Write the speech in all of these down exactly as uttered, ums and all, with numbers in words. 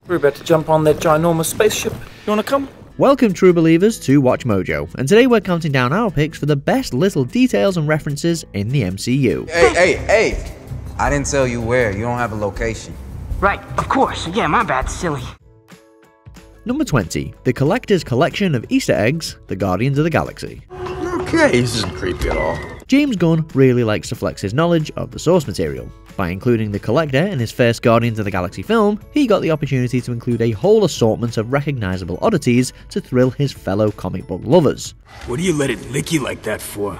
We're about to jump on that ginormous spaceship. You wanna come? Welcome, true believers, to Watch Mojo, and today we're counting down our picks for the best little details and references in the M C U. Hey, hey, hey! I didn't tell you where. You don't have a location. Right, of course. Yeah, my bad, silly. Number twenty. The Collector's Collection of Easter Eggs, The Guardians of the Galaxy. Okay, this isn't creepy at all. James Gunn really likes to flex his knowledge of the source material. By including the Collector in his first Guardians of the Galaxy film, he got the opportunity to include a whole assortment of recognizable oddities to thrill his fellow comic book lovers. What do you let it lick you like that for?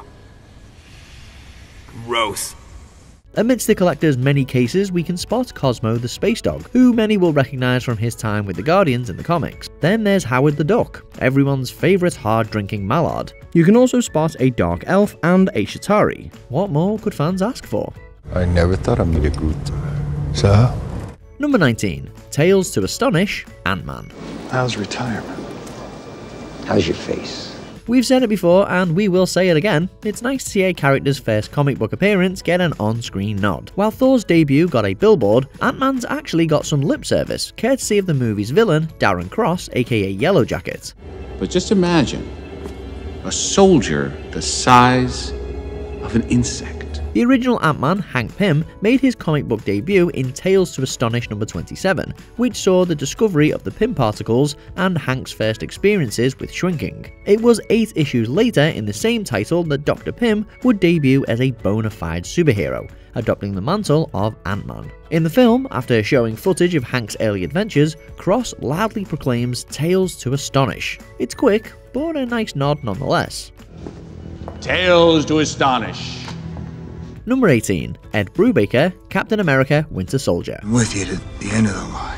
Gross. Amidst the Collector's many cases, we can spot Cosmo the Space Dog, who many will recognize from his time with the Guardians in the comics. Then there's Howard the Duck, everyone's favourite hard-drinking mallard. You can also spot a Dark Elf and a Shatari. What more could fans ask for? I never thought I'd meet a Groot. Sir? Number nineteen. Tales to Astonish Ant-Man. How's retirement? How's your face? We've said it before, and we will say it again, it's nice to see a character's first comic book appearance get an on-screen nod. While Thor's debut got a billboard, Ant-Man's actually got some lip service, courtesy of the movie's villain, Darren Cross, aka Yellow Jacket. But just imagine a soldier the size of an insect. The original Ant-Man, Hank Pym, made his comic book debut in Tales to Astonish number twenty-seven, which saw the discovery of the Pym particles and Hank's first experiences with shrinking. It was eight issues later in the same title that Doctor Pym would debut as a bona fide superhero, adopting the mantle of Ant-Man. In the film, after showing footage of Hank's early adventures, Cross loudly proclaims Tales to Astonish. It's quick, but a nice nod nonetheless. Tales to Astonish. Number eighteen. Ed Brubaker, Captain America Winter Soldier. I'm with you to the end of the line.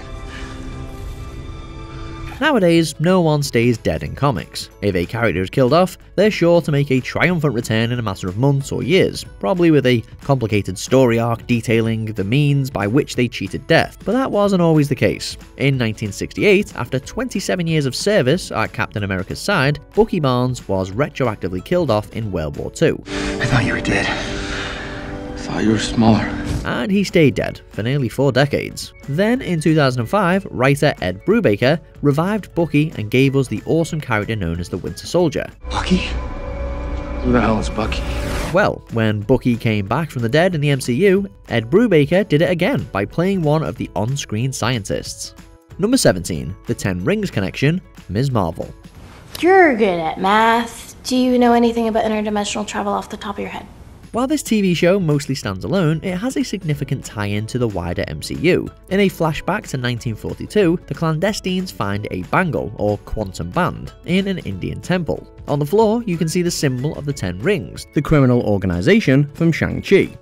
Nowadays, no one stays dead in comics. If a character is killed off, they're sure to make a triumphant return in a matter of months or years, probably with a complicated story arc detailing the means by which they cheated death. But that wasn't always the case. In nineteen sixty-eight, after twenty-seven years of service at Captain America's side, Bucky Barnes was retroactively killed off in World War Two. I thought you were dead. I thought you were smaller. And he stayed dead for nearly four decades. Then, in two thousand five, writer Ed Brubaker revived Bucky and gave us the awesome character known as the Winter Soldier. Bucky? Who the hell is Bucky? Well, when Bucky came back from the dead in the M C U, Ed Brubaker did it again by playing one of the on-screen scientists. Number seventeen. The Ten Rings Connection, Miz Marvel. You're good at math. Do you know anything about interdimensional travel off the top of your head? While this T V show mostly stands alone, it has a significant tie-in to the wider M C U. In a flashback to nineteen forty-two, the clandestines find a bangle, or quantum band, in an Indian temple. On the floor, you can see the symbol of the Ten Rings, the criminal organization from Shang-Chi.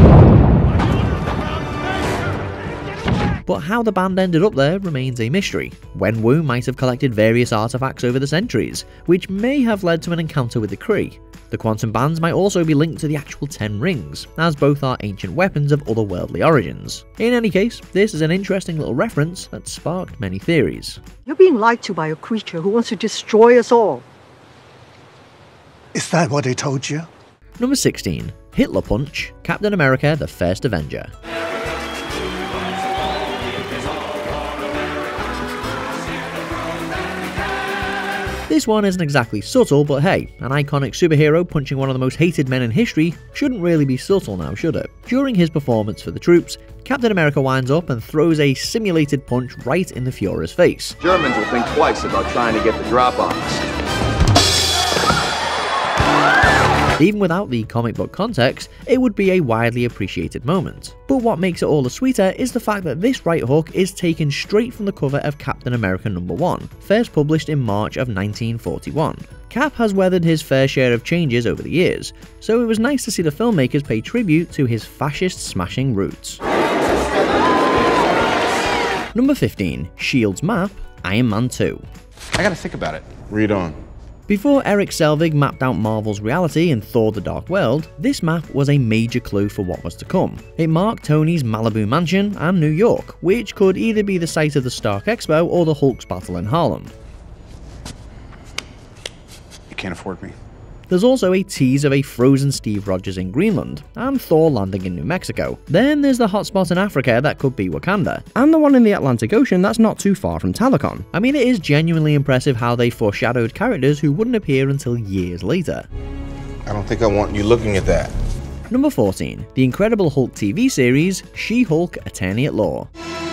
But how the band ended up there remains a mystery. Wenwu might have collected various artifacts over the centuries, which may have led to an encounter with the Kree. The quantum bands might also be linked to the actual Ten Rings, as both are ancient weapons of otherworldly origins. In any case, this is an interesting little reference that sparked many theories. You're being lied to by a creature who wants to destroy us all. Is that what they told you? Number sixteen. Hitler Punch, Captain America the First Avenger. This one isn't exactly subtle, but hey, an iconic superhero punching one of the most hated men in history shouldn't really be subtle now, should it? During his performance for the troops, Captain America winds up and throws a simulated punch right in the Führer's face. Germans will think twice about trying to get the drop on us. Even without the comic book context, it would be a widely appreciated moment. But what makes it all the sweeter is the fact that this right hook is taken straight from the cover of Captain America number one, first published in March of nineteen forty-one. Cap has weathered his fair share of changes over the years, so it was nice to see the filmmakers pay tribute to his fascist-smashing roots. Number fifteen. S H I E L D's map, Iron Man two. I gotta think about it. Read on. Before Eric Selvig mapped out Marvel's reality in Thor: The Dark World, this map was a major clue for what was to come. It marked Tony's Malibu mansion and New York, which could either be the site of the Stark Expo or the Hulk's battle in Harlem. You can't afford me. There's also a tease of a frozen Steve Rogers in Greenland, and Thor landing in New Mexico. Then there's the hotspot in Africa that could be Wakanda, and the one in the Atlantic Ocean that's not too far from Talakon. I mean, it is genuinely impressive how they foreshadowed characters who wouldn't appear until years later. I don't think I want you looking at that. Number fourteen. The Incredible Hulk T V series, She-Hulk Attorney at Law.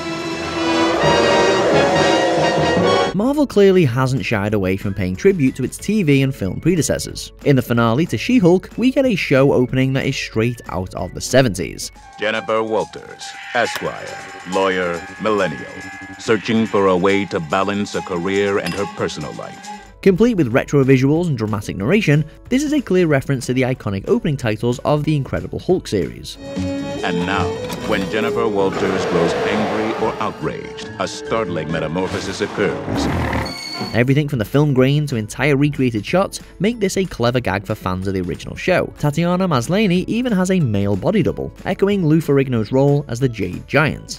Marvel clearly hasn't shied away from paying tribute to its T V and film predecessors. In the finale to She-Hulk, we get a show opening that is straight out of the seventies. Jennifer Walters, Esquire, lawyer, millennial, searching for a way to balance a career and her personal life. Complete with retro visuals and dramatic narration, this is a clear reference to the iconic opening titles of the Incredible Hulk series. And now, when Jennifer Walters grows angry or outraged, a startling metamorphosis occurs. Everything from the film grain to entire recreated shots make this a clever gag for fans of the original show. Tatiana Maslany even has a male body double, echoing Lou Ferrigno's role as the Jade Giant.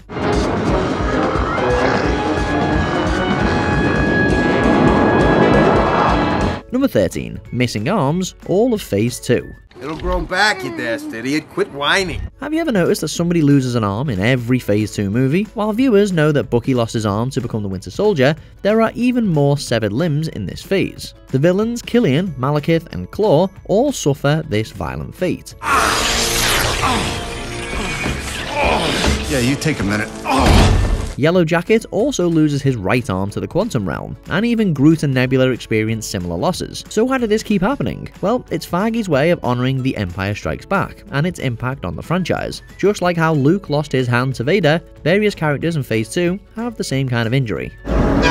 Number thirteen. Missing Arms, all of Phase two. It'll grow back, you dashed idiot. Quit whining. Have you ever noticed that somebody loses an arm in every Phase two movie? While viewers know that Bucky lost his arm to become the Winter Soldier, there are even more severed limbs in this phase. The villains Killian, Malekith, and Klaue all suffer this violent fate. Yeah, you take a minute. Yellow Jacket also loses his right arm to the Quantum Realm, and even Groot and Nebula experience similar losses. So why did this keep happening? Well, it's Feige's way of honouring The Empire Strikes Back, and its impact on the franchise. Just like how Luke lost his hand to Vader, various characters in Phase two have the same kind of injury. No!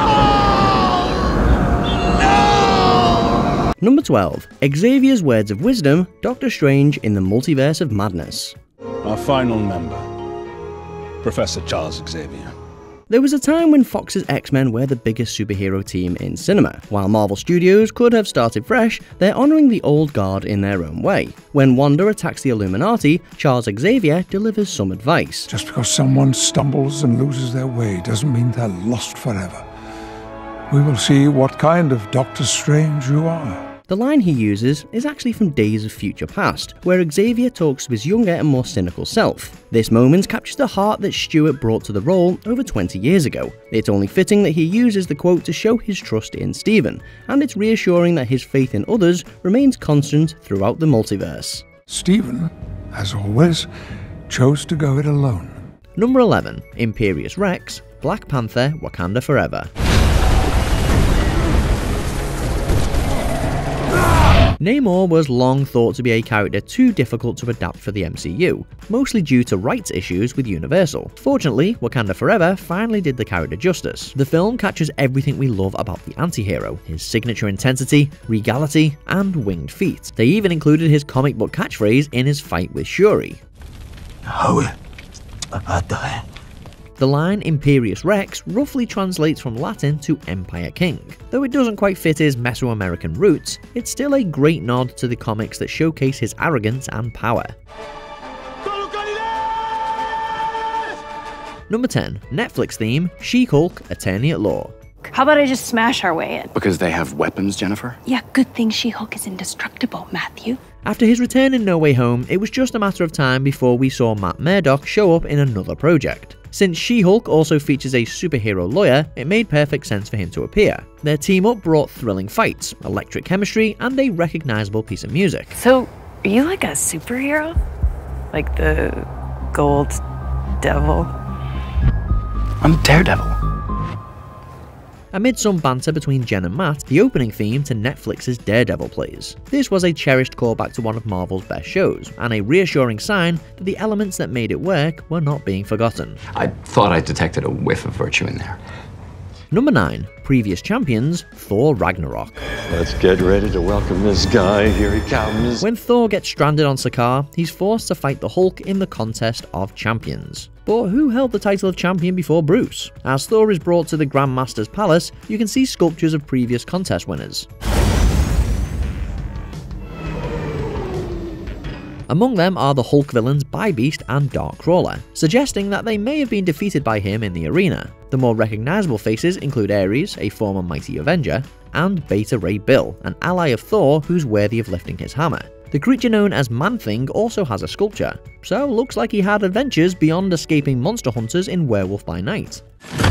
No! Number twelve. Xavier's Words of Wisdom, Doctor Strange in the Multiverse of Madness. Our final member, Professor Charles Xavier. There was a time when Fox's X-Men were the biggest superhero team in cinema. While Marvel Studios could have started fresh, they're honouring the old guard in their own way. When Wanda attacks the Illuminati, Charles Xavier delivers some advice. Just because someone stumbles and loses their way doesn't mean they're lost forever. We will see what kind of Doctor Strange you are. The line he uses is actually from Days of Future Past, where Xavier talks to his younger and more cynical self. This moment captures the heart that Stewart brought to the role over twenty years ago. It's only fitting that he uses the quote to show his trust in Stephen, and it's reassuring that his faith in others remains constant throughout the multiverse. Stephen, as always, chose to go it alone. Number eleven. Imperious Rex, Black Panther, Wakanda Forever. Namor was long thought to be a character too difficult to adapt for the M C U, mostly due to rights issues with Universal. Fortunately, Wakanda Forever finally did the character justice. The film captures everything we love about the anti-hero, his signature intensity, regality, and winged feet. They even included his comic book catchphrase in his fight with Shuri. The line Imperious Rex roughly translates from Latin to Empire King. Though it doesn't quite fit his Mesoamerican roots, it's still a great nod to the comics that showcase his arrogance and power. Number ten. Netflix theme, She-Hulk Attorney at Law. How about I just smash our way in? Because they have weapons, Jennifer? Yeah, good thing She-Hulk is indestructible, Matthew. After his return in No Way Home, it was just a matter of time before we saw Matt Murdock show up in another project. Since She-Hulk also features a superhero lawyer, it made perfect sense for him to appear. Their team-up brought thrilling fights, electric chemistry, and a recognizable piece of music. So, are you like a superhero? Like the Gold Devil? I'm Daredevil. Amid some banter between Jen and Matt, the opening theme to Netflix's Daredevil plays. This was a cherished callback to one of Marvel's best shows, and a reassuring sign that the elements that made it work were not being forgotten. I thought I detected a whiff of virtue in there. Number nine. Previous champions, Thor Ragnarok. Let's get ready to welcome this guy. Here he comes. When Thor gets stranded on Sakaar, he's forced to fight the Hulk in the contest of champions. But who held the title of champion before Bruce? As Thor is brought to the Grandmaster's Palace, you can see sculptures of previous contest winners. Among them are the Hulk villains Bybeast and Darkcrawler, suggesting that they may have been defeated by him in the arena. The more recognizable faces include Ares, a former mighty Avenger, and Beta Ray Bill, an ally of Thor who's worthy of lifting his hammer. The creature known as Man-Thing also has a sculpture, so looks like he had adventures beyond escaping monster hunters in Werewolf by Night.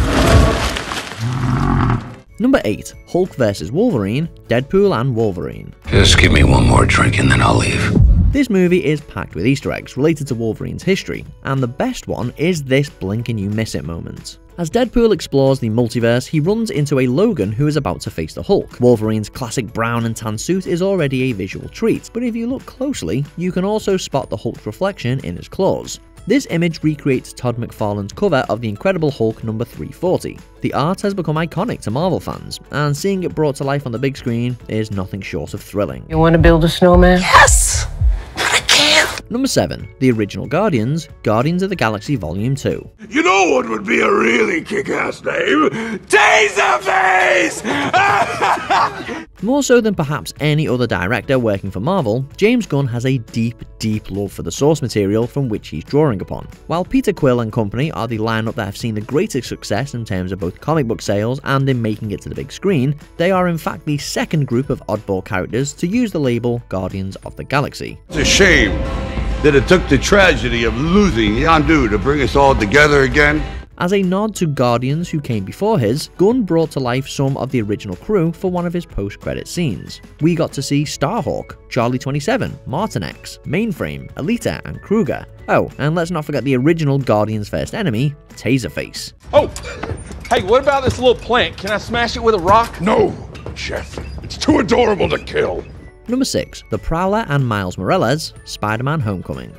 Number eight. Hulk versus. Wolverine, Deadpool and Wolverine. Just give me one more drink and then I'll leave. This movie is packed with Easter eggs related to Wolverine's history, and the best one is this blink and you miss it moment. As Deadpool explores the multiverse, he runs into a Logan who is about to face the Hulk. Wolverine's classic brown and tan suit is already a visual treat, but if you look closely, you can also spot the Hulk's reflection in his claws. This image recreates Todd McFarlane's cover of The Incredible Hulk number three forty. The art has become iconic to Marvel fans, and seeing it brought to life on the big screen is nothing short of thrilling. You want to build a snowman? Yes! Number seven. The original Guardians, Guardians of the Galaxy Volume two. You know what would be a really kick-ass name? Taserface! More so than perhaps any other director working for Marvel, James Gunn has a deep, deep love for the source material from which he's drawing upon. While Peter Quill and company are the lineup that have seen the greatest success in terms of both comic book sales and in making it to the big screen, they are in fact the second group of oddball characters to use the label Guardians of the Galaxy. It's a shame that it took the tragedy of losing Yondu to bring us all together again. As a nod to Guardians who came before his, Gunn brought to life some of the original crew for one of his post-credit scenes. We got to see Starhawk, Charlie twenty-seven, Martin X, Mainframe, Alita, and Kruger. Oh, and let's not forget the original Guardians' first enemy, Taserface. Oh! Hey, what about this little plant? Can I smash it with a rock? No, Chef. It's too adorable to kill. Number six. The Prowler and Miles Morales, Spider-Man Homecoming.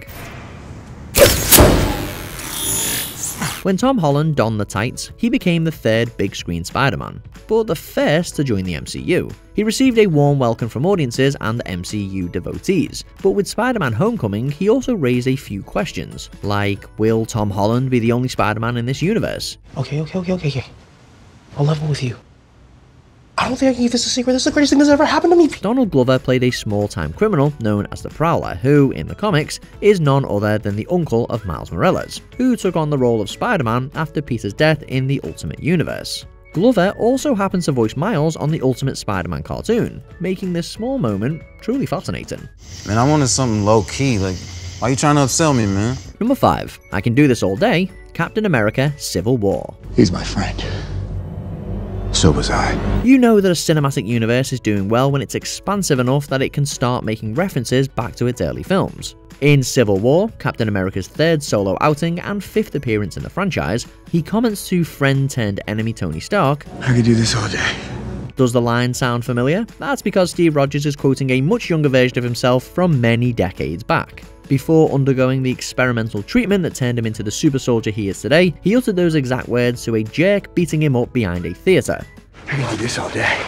When Tom Holland donned the tights, he became the third big-screen Spider-Man, but the first to join the M C U. He received a warm welcome from audiences and M C U devotees, but with Spider-Man Homecoming, he also raised a few questions, like, will Tom Holland be the only Spider-Man in this universe? Okay, okay, okay, okay, okay. I'll level with you. I don't think I can keep this a secret. This is the greatest thing that's ever happened to me. Donald Glover played a small-time criminal known as the Prowler, who, in the comics, is none other than the uncle of Miles Morales, who took on the role of Spider-Man after Peter's death in the Ultimate Universe. Glover also happens to voice Miles on the Ultimate Spider-Man cartoon, making this small moment truly fascinating. Man, I wanted something low-key, like, why are you trying to upsell me, man? Number five. I can do this all day, Captain America Civil War. He's my friend. So was I. You know that a cinematic universe is doing well when it's expansive enough that it can start making references back to its early films. In Civil War, Captain America's third solo outing and fifth appearance in the franchise, he comments to friend-turned-enemy Tony Stark, I could do this all day. Does the line sound familiar? That's because Steve Rogers is quoting a much younger version of himself from many decades back. Before undergoing the experimental treatment that turned him into the super soldier he is today, he uttered those exact words to a jerk beating him up behind a theatre. I can do this all day.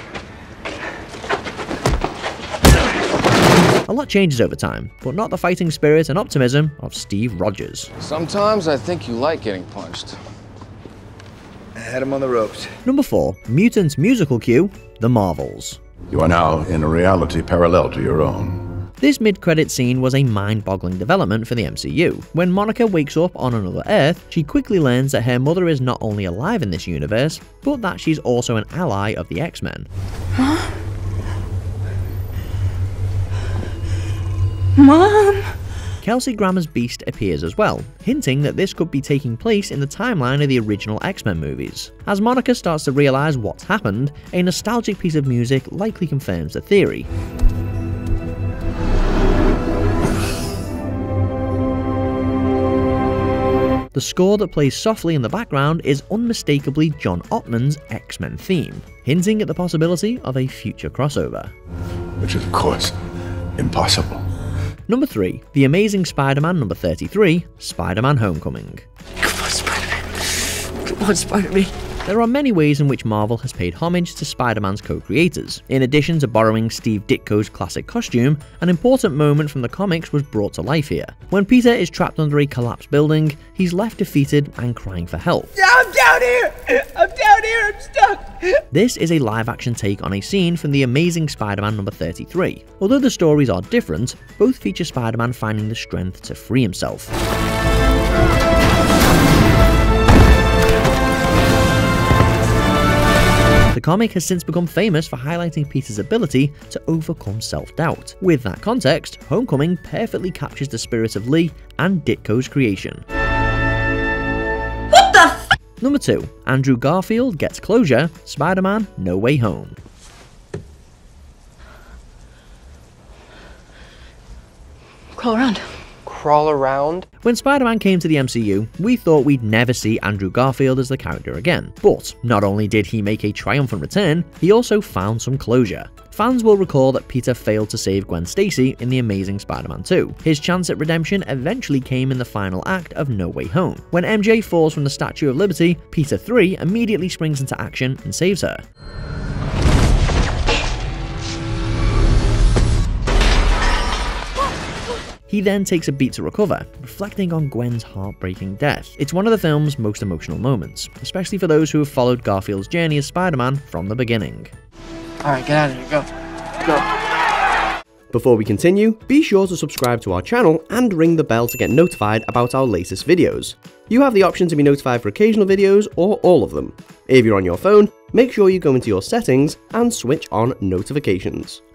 A lot changes over time, but not the fighting spirit and optimism of Steve Rogers. Sometimes I think you like getting punched. I had him on the ropes. Number four. Mutant musical cue, The Marvels. You are now in a reality parallel to your own. This mid-credit scene was a mind-boggling development for the M C U. When Monica wakes up on another Earth, she quickly learns that her mother is not only alive in this universe, but that she's also an ally of the X-Men. Huh? Mom! Kelsey Grammer's Beast appears as well, hinting that this could be taking place in the timeline of the original X-Men movies. As Monica starts to realize what's happened, a nostalgic piece of music likely confirms the theory. The score that plays softly in the background is unmistakably John Ottman's X-Men theme, hinting at the possibility of a future crossover. Which is, of course, impossible. Number three. The Amazing Spider-Man number thirty-three, Spider-Man Homecoming. Come on, Spider-Man. Come on, Spider-Man. There are many ways in which Marvel has paid homage to Spider-Man's co-creators. In addition to borrowing Steve Ditko's classic costume, an important moment from the comics was brought to life here. When Peter is trapped under a collapsed building, he's left defeated and crying for help. Yeah, I'm down here! I'm down here! I'm stuck! This is a live-action take on a scene from The Amazing Spider-Man number thirty-three. Although the stories are different, both feature Spider-Man finding the strength to free himself. The comic has since become famous for highlighting Peter's ability to overcome self-doubt. With that context, Homecoming perfectly captures the spirit of Lee and Ditko's creation. What the f- Number two. Andrew Garfield gets closure, Spider-Man No Way Home. Crawl around. Crawl around? When Spider-Man came to the M C U, we thought we'd never see Andrew Garfield as the character again. But not only did he make a triumphant return, he also found some closure. Fans will recall that Peter failed to save Gwen Stacy in The Amazing Spider-Man two. His chance at redemption eventually came in the final act of No Way Home. When M J falls from the Statue of Liberty, Peter three immediately springs into action and saves her. He then takes a beat to recover, reflecting on Gwen's heartbreaking death. It's one of the film's most emotional moments, especially for those who have followed Garfield's journey as Spider-Man from the beginning. Alright, get out of here, go. Go. Before we continue, be sure to subscribe to our channel and ring the bell to get notified about our latest videos. You have the option to be notified for occasional videos or all of them. If you're on your phone, make sure you go into your settings and switch on notifications.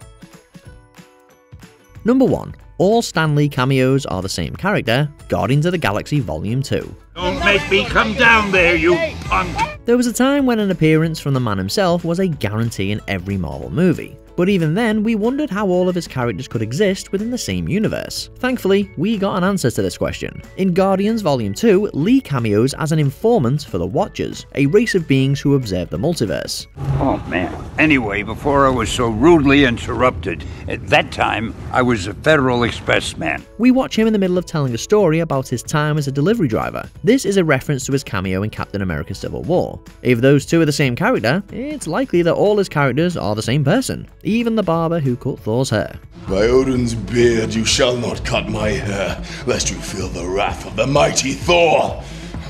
Number one. All Stan Lee cameos are the same character, Guardians of the Galaxy Volume two. Don't make me come down there, you punk! There was a time when an appearance from the man himself was a guarantee in every Marvel movie. But even then, we wondered how all of his characters could exist within the same universe. Thankfully, we got an answer to this question. In Guardians Volume two, Lee cameos as an informant for the Watchers, a race of beings who observe the multiverse. Oh man. Anyway, before I was so rudely interrupted, at that time, I was a Federal Express man. We watch him in the middle of telling a story about his time as a delivery driver. This is a reference to his cameo in Captain America Civil War. If those two are the same character, it's likely that all his characters are the same person. Even the barber who cut Thor's hair. By Odin's beard, you shall not cut my hair, lest you feel the wrath of the mighty Thor!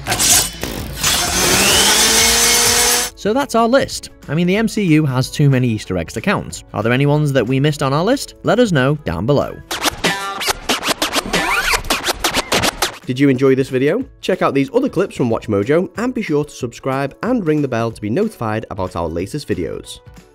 So that's our list. I mean, the M C U has too many Easter eggs to count. Are there any ones that we missed on our list? Let us know down below. Did you enjoy this video? Check out these other clips from WatchMojo and be sure to subscribe and ring the bell to be notified about our latest videos.